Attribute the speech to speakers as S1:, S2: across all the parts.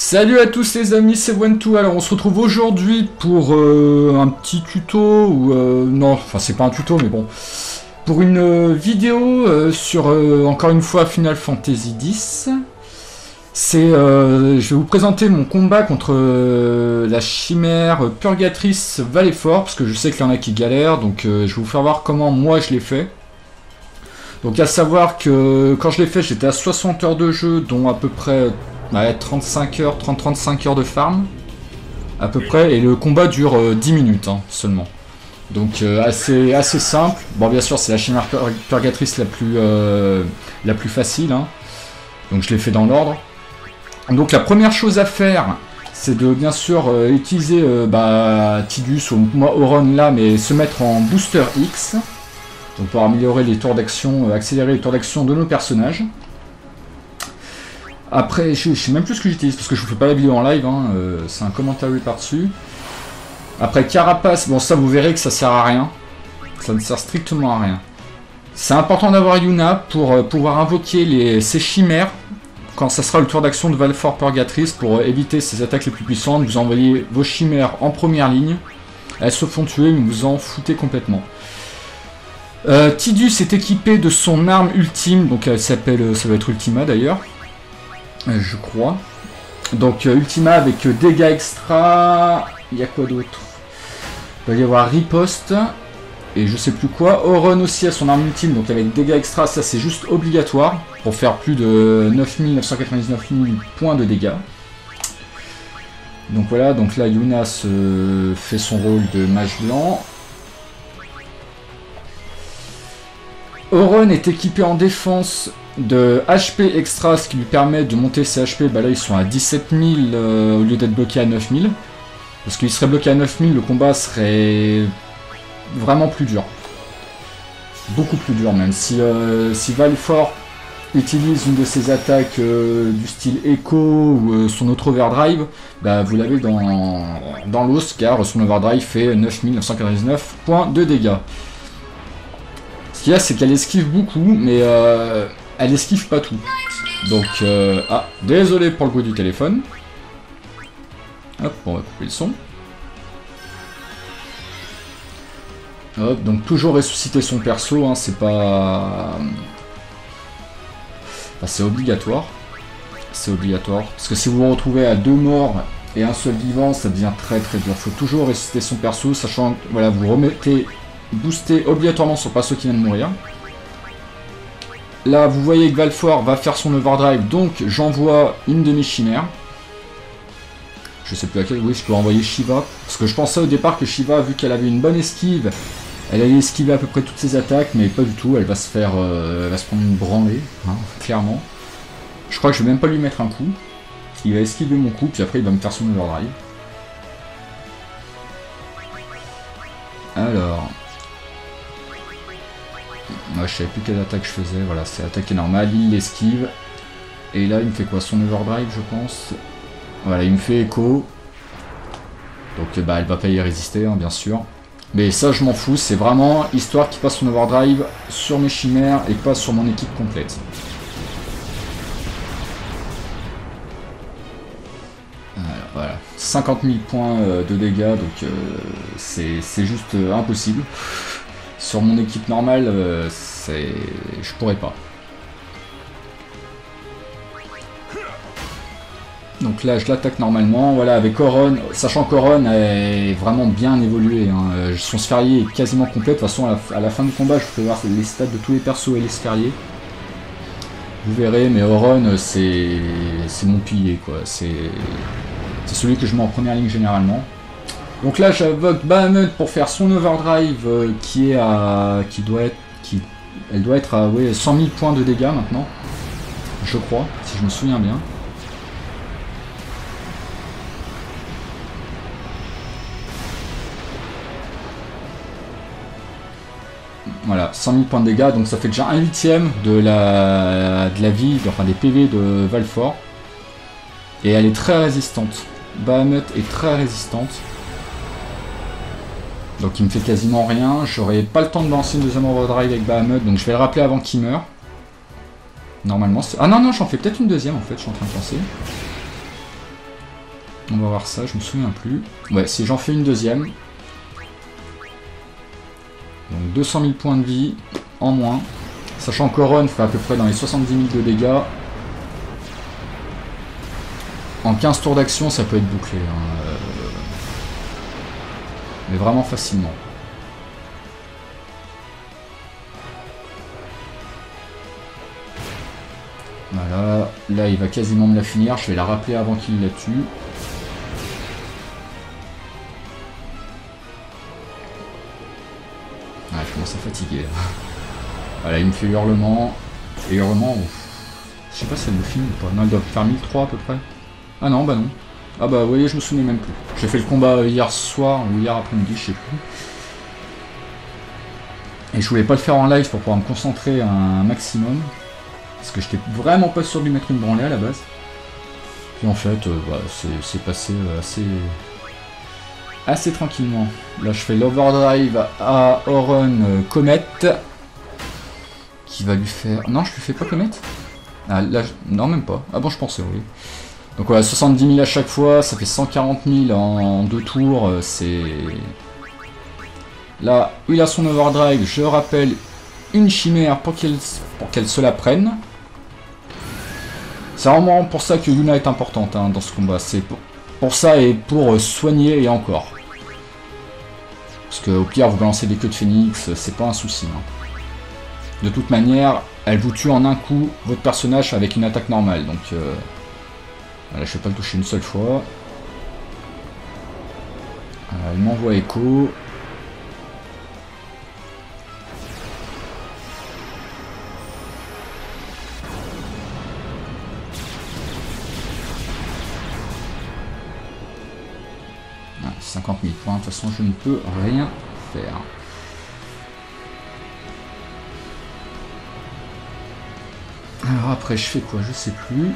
S1: Salut à tous les amis, c'est One2. Alors on se retrouve aujourd'hui pour un petit tuto, ou non, enfin c'est pas un tuto mais bon, pour une vidéo sur encore une fois Final Fantasy X. Je vais vous présenter mon combat contre la chimère purgatrice Valleyfort, parce que je sais qu'il y en a qui galèrent, donc je vais vous faire voir comment moi je l'ai fait. Donc à savoir que quand je l'ai fait, j'étais à 60 heures de jeu, dont à peu près 35 heures, 30-35 heures de farm, à peu près, et le combat dure 10 minutes hein, seulement. Donc assez simple. Bon, bien sûr, c'est la chimère purgatrice la plus facile, hein. Donc je l'ai fait dans l'ordre. Donc la première chose à faire, c'est de bien sûr utiliser Tidus ou moi Auron là, mais se mettre en booster X. Donc pour améliorer les tours d'action, accélérer les tours d'action de nos personnages. Après, je sais même plus ce que j'utilise parce que je vous fais pas la vidéo en live, hein, c'est un commentaire par-dessus. Après Carapace, bon ça vous verrez que ça sert à rien. Ça ne sert strictement à rien. C'est important d'avoir Yuna pour pouvoir invoquer ces chimères quand ça sera le tour d'action de Valleyfort Purgatrice pour éviter ses attaques les plus puissantes. Vous envoyez vos chimères en première ligne, elles se font tuer mais vous en foutez complètement. Tidus est équipé de son arme ultime, donc elle s'appelle, ça va être Ultima d'ailleurs, je crois. Donc Ultima avec dégâts extra, il y a quoi d'autre? Il va y avoir riposte, et je sais plus quoi. Auron aussi a son arme ultime, donc avec dégâts extra, ça c'est juste obligatoire, pour faire plus de 9999 points de dégâts. Donc voilà, donc là Yuna fait son rôle de mage blanc. Auron est équipé en défense de HP extra, ce qui lui permet de monter ses HP. Bah là ils sont à 17 000 au lieu d'être bloqués à 9 000. Parce qu'il serait bloqué à 9 000, le combat serait vraiment plus dur. Beaucoup plus dur même. Si Valleyfort utilise une de ses attaques du style Echo ou son autre overdrive, bah vous l'avez dans l'os, car son overdrive fait 9999 points de dégâts. Ce qu'il y a, c'est qu'elle esquive beaucoup, mais elle esquive pas tout. Donc, désolé pour le bruit du téléphone. Hop, on va couper le son. Hop, donc toujours ressusciter son perso, hein, c'est pas... Enfin, c'est obligatoire. C'est obligatoire. Parce que si vous vous retrouvez à 2 morts et un seul vivant, ça devient très très dur. Faut toujours ressusciter son perso, sachant que voilà, vous remettez... booster obligatoirement sur le perso qui vient de mourir. Là, vous voyez que Valleyfort va faire son overdrive, donc j'envoie une de mes chimères. Je sais plus laquelle, oui, je peux envoyer Shiva. Parce que je pensais au départ que Shiva, vu qu'elle avait une bonne esquive, elle allait esquiver à peu près toutes ses attaques, mais pas du tout, elle va se faire, elle va se prendre une branlée, hein, clairement. Je crois que je vais même pas lui mettre un coup. Il va esquiver mon coup, puis après il va me faire son overdrive. Alors... Moi, je savais plus quelle attaque je faisais, voilà, c'est l'attaque normale, il l'esquive. Et là, il me fait quoi? Son overdrive, je pense. Voilà, il me fait écho. Donc, bah, elle va pas y résister, hein, bien sûr. Mais ça, je m'en fous, c'est vraiment histoire qu'il passe son overdrive sur mes chimères et pas sur mon équipe complète. Voilà, 50 000 points de dégâts, donc c'est juste impossible. Sur mon équipe normale, je pourrais pas. Donc là, je l'attaque normalement. Voilà, avec Auron, sachant qu'Auron est vraiment bien évolué. Hein. Son sphérié est quasiment complet. De toute façon, à la fin du combat, je vous fais voir les stats de tous les persos et les sphériés. Vous verrez, mais Auron, c'est mon pilier, quoi. C'est celui que je mets en première ligne généralement. Donc là, j'invoque Bahamut pour faire son overdrive elle doit être à 100 000 points de dégâts maintenant, je crois, si je me souviens bien. Voilà, 100 000 points de dégâts, donc ça fait déjà 1/8 de la vie, enfin des PV de Valleyfort. Et elle est très résistante. Bahamut est très résistante. Donc il me fait quasiment rien, j'aurai pas le temps de lancer une deuxième overdrive avec Bahamut, donc je vais le rappeler avant qu'il meure. Normalement, ah non, j'en fais peut-être une deuxième en fait, je suis en train de penser. On va voir ça, je me souviens plus. Ouais, si j'en fais une deuxième. Donc 200 000 points de vie en moins. Sachant qu'Oron fait à peu près dans les 70 000 de dégâts. En 15 tours d'action, ça peut être bouclé. Hein. Mais vraiment facilement. Voilà. Là, il va quasiment me la finir. Je vais la rappeler avant qu'il la tue. Ah, je commence à fatiguer. Voilà, il me fait hurlement. Et hurlement, ouf. Je sais pas si elle me filme ou pas. Non, elle doit faire 1003 à peu près. Ah non, bah non. Ah bah vous voyez, je me souvenais même plus. J'ai fait le combat hier soir ou hier après-midi, je sais plus. Et je voulais pas le faire en live pour pouvoir me concentrer un maximum. Parce que j'étais vraiment pas sûr de lui mettre une branlée à la base. Puis en fait, bah, c'est passé assez tranquillement. Là, je fais l'overdrive à Auron Comet. Qui va lui faire... Non, je lui fais pas Comet. Ah, là, non, même pas. Ah bon, je pensais, oui. Donc voilà, 70 000 à chaque fois, ça fait 140 000 en 2 tours, c'est... Là, il a son overdrive, je rappelle, une chimère pour qu'elle se la prenne. C'est vraiment pour ça que Yuna est importante hein, dans ce combat, c'est pour ça et pour soigner et encore. Parce qu'au pire, vous balancez des queues de phénix, c'est pas un souci. Hein. De toute manière, elle vous tue en un coup, votre personnage, avec une attaque normale, donc... Voilà, je ne vais pas le toucher une seule fois. Il m'envoie écho. Ah, 50 000 points, de toute façon je ne peux rien faire. Alors après je fais quoi? Je sais plus.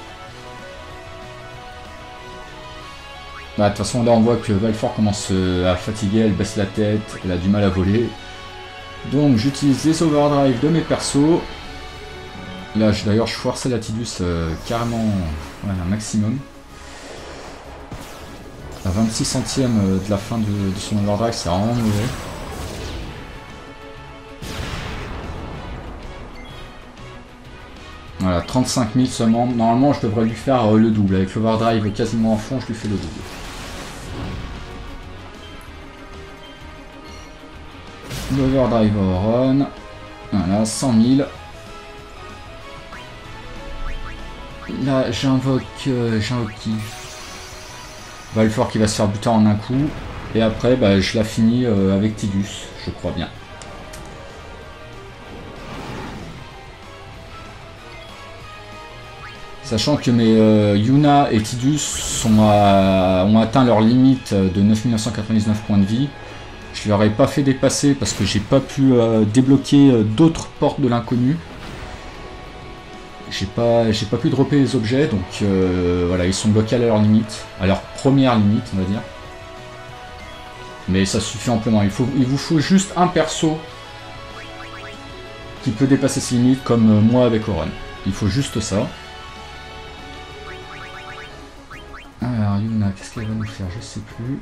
S1: Bah, de toute façon, là, on voit que Valefor commence à fatiguer, elle baisse la tête, elle a du mal à voler. Donc, j'utilise les overdrive de mes persos. Là, d'ailleurs, je force la Tidus carrément un maximum. À 26 centièmes de la fin de son overdrive, c'est vraiment mauvais. Voilà, 35 000 seulement. Normalement, je devrais lui faire le double. Avec l'overdrive quasiment en fond, je lui fais le double. L'overdrive Auron. Voilà, 100 000. Là, j'invoque qui? Valefor qui va se faire buter en un coup. Et après, bah, je la finis avec Tidus, je crois bien. Sachant que mes Yuna et Tidus ont atteint leur limite de 9999 points de vie. Je leur ai pas fait dépasser parce que j'ai pas pu débloquer d'autres portes de l'inconnu. J'ai pas pu dropper les objets, donc voilà, ils sont bloqués à leur limite, à leur première limite, on va dire. Mais ça suffit amplement. Il vous faut juste un perso qui peut dépasser ses limites, comme moi avec Auron. Il faut juste ça. Alors Yuna, qu'est-ce qu'elle va nous faire? Je sais plus.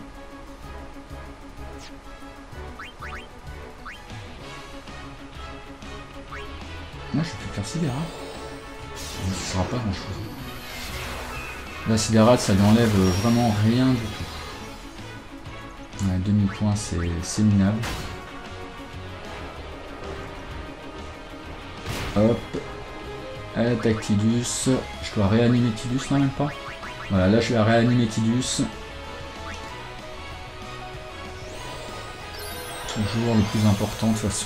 S1: Moi je vais plus faire Sidera. Ça sera pas grand chose. La Sidera, ça lui enlève vraiment rien du tout. Ouais, 2000 points, c'est minable. Hop. Attaque Tidus. Je dois réanimer Tidus, non même pas. Voilà, là je vais réanimer Tidus. Toujours le plus important de toute façon.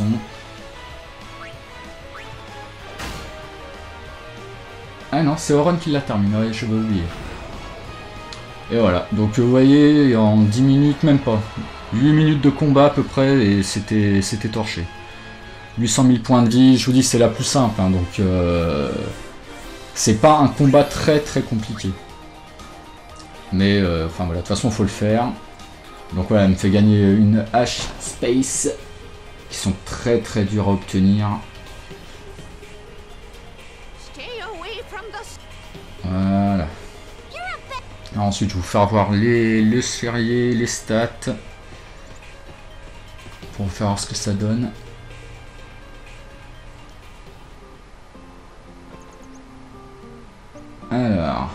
S1: Ah non, c'est Auron qui l'a terminé, ouais, je vais oublier. Et voilà, donc vous voyez, en 10 minutes, même pas. 8 minutes de combat à peu près, et c'était torché. 800 000 points de vie, je vous dis, c'est la plus simple, hein, donc... c'est pas un combat très compliqué. Mais, enfin voilà, de toute façon, il faut le faire. Donc voilà, elle me fait gagner une H Space, qui sont très dures à obtenir. Voilà. Alors ensuite, je vais vous faire voir le sphérié, les stats. Pour vous faire voir ce que ça donne. Alors.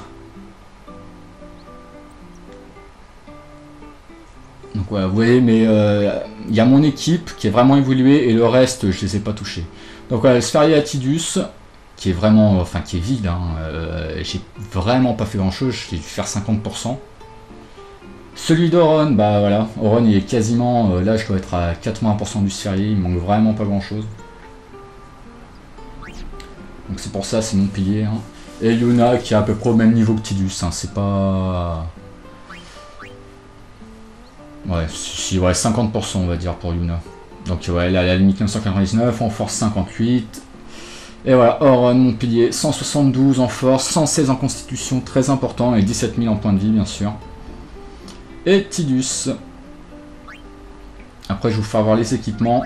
S1: Donc voilà, vous voyez, mais il y a mon équipe qui est vraiment évoluée et le reste, je les ai pas touchés. Donc voilà, le sphérié Atidus, qui est vraiment, enfin qui est vide, hein, j'ai vraiment pas fait grand chose, j'ai dû faire 50%. Celui d'Oron, bah voilà, Oron il est quasiment, là je dois être à 80% du sphérié, il manque vraiment pas grand chose. Donc c'est pour ça, c'est mon pilier. Hein. Et Yuna qui est à peu près au même niveau que Tidus, hein, c'est pas... Ouais, si, ouais, 50% on va dire pour Yuna. Donc ouais, là, la limite 999, en force 58. Et voilà, Oron, mon pilier, 172 en force, 116 en constitution, très important, et 17 000 en points de vie bien sûr. Et Tidus. Après je vais vous faire voir les équipements.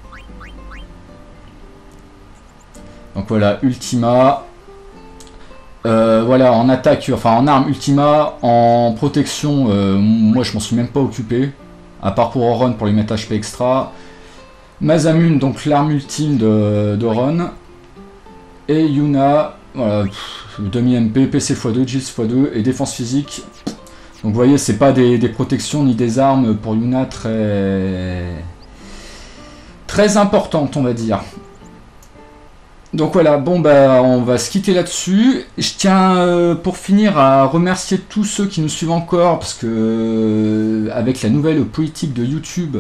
S1: Donc voilà, Ultima. Voilà, en attaque, enfin en arme Ultima, en protection, moi je m'en suis même pas occupé, à part pour Oron pour lui mettre HP extra. Masamune, donc l'arme ultime d'Oron. Et Yuna, voilà, demi-MP, PC x2, Gilles x2 et défense physique. Donc vous voyez, c'est pas des protections ni des armes pour Yuna très importantes, on va dire. Donc voilà, bon bah on va se quitter là-dessus. Je tiens pour finir à remercier tous ceux qui nous suivent encore, parce que avec la nouvelle politique de YouTube,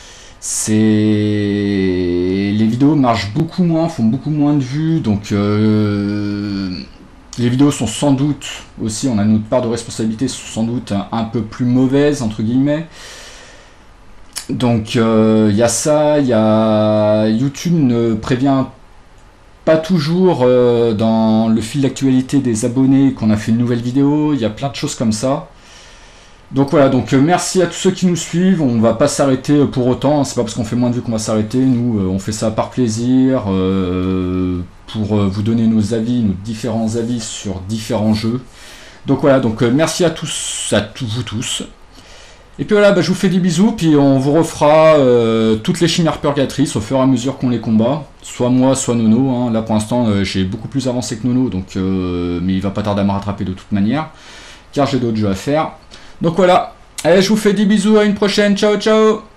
S1: les vidéos marchent beaucoup moins, font beaucoup moins de vues, donc les vidéos sont sans doute aussi, on a notre part de responsabilité, sont sans doute un peu plus mauvaises entre guillemets. Donc il y a ça, il y a YouTube ne prévient pas toujours dans le fil d'actualité des abonnés qu'on a fait une nouvelle vidéo, il y a plein de choses comme ça. Donc voilà, donc merci à tous ceux qui nous suivent, on va pas s'arrêter pour autant, c'est pas parce qu'on fait moins de vues qu'on va s'arrêter, nous on fait ça par plaisir, pour vous donner nos avis, nos différents avis sur différents jeux. Donc voilà, donc merci à tous, vous tous. Et puis voilà, bah, je vous fais des bisous, puis on vous refera toutes les chimères purgatrices au fur et à mesure qu'on les combat. Soit moi, soit Nono. Hein. Là pour l'instant, j'ai beaucoup plus avancé que Nono, donc, mais il va pas tarder à me rattraper de toute manière, car j'ai d'autres jeux à faire. Donc voilà, allez, je vous fais des bisous, à une prochaine, ciao ciao.